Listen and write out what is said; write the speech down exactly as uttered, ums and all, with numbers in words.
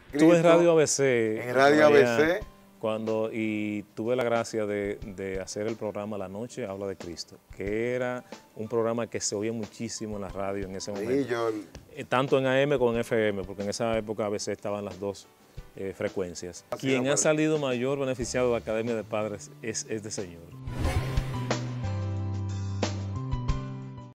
Estuve en Radio A B C. En Radio A B C. Cuando, y tuve la gracia de, de hacer el programa La Noche Habla de Cristo, que era un programa que se oía muchísimo en la radio en ese momento. Sí, yo... Tanto en A M como en F M, porque en esa época A B C estaban las dos eh, frecuencias. Quien ha salido mayor beneficiado de la Academia de Padres es este señor.